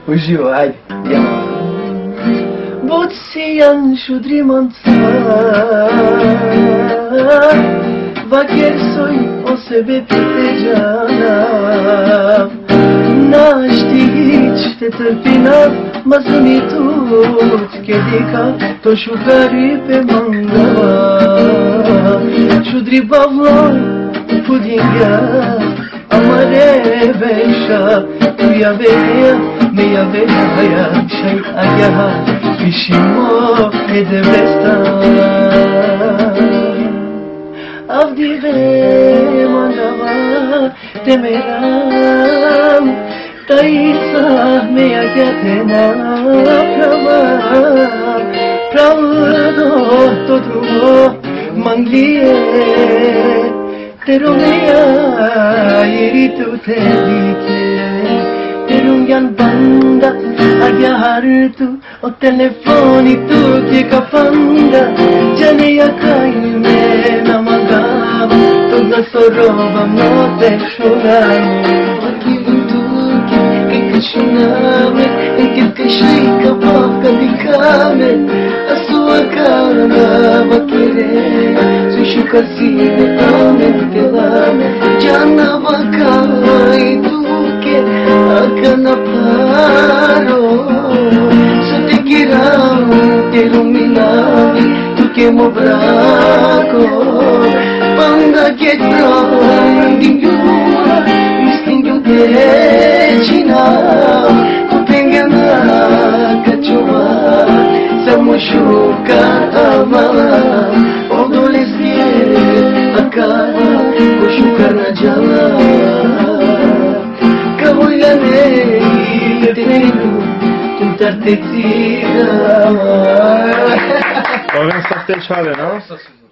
Fugiu, hai, andiamo. Bozzian shudrimanța Vacher soi o sebe pitejana Naștici te târpinat Mazunitut Chedica to shukari pe mangava Shudri bavla pudinga Amare besha Tu ya veya me ya veya haya Shay agaha Bishimo edebestan Avdive mandava temeram Taisa meya gyatena pravam Pravdo todrumo manglie Terumea iritu telike Terungan banda agya hartu O telefoni tu ke kapanda Jane yakaime namagava Toda sorova mote shuramo Akivu tuki kikashuname Ikikashika pavka dikame Asua karana vakire Sushuka sine amen telame Jana vakai tuke Akana paro Illuminati, tu che mo braco Panda che trangingura Mistingyo decina Kupengana kachua Samushuka amala Odolesye akara Kushuka na jala Kawuyane tenu Tartezina. Avem să stel șale, nu?